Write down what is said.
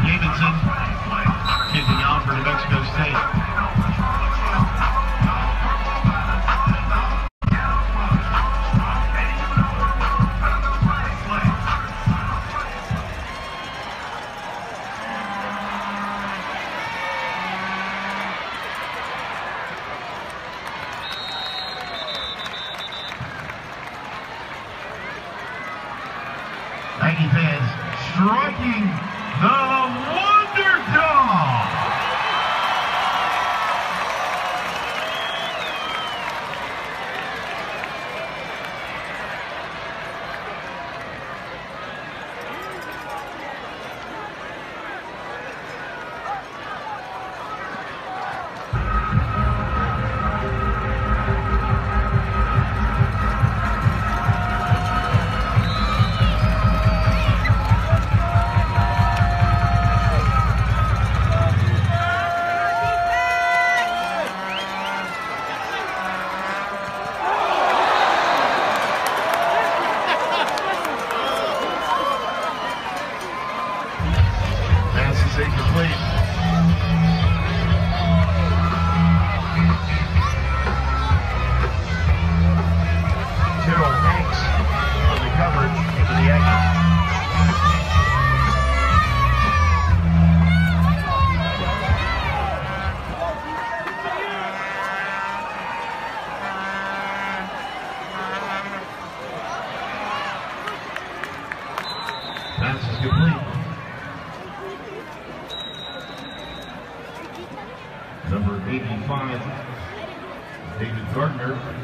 Davidson kicking out for New Mexico State. Aggie fans striking the Wonder Dog. Incomplete. Tyrrell Hanks on the coverage for the Aggies. Pass is complete. Number 85, David Gardner.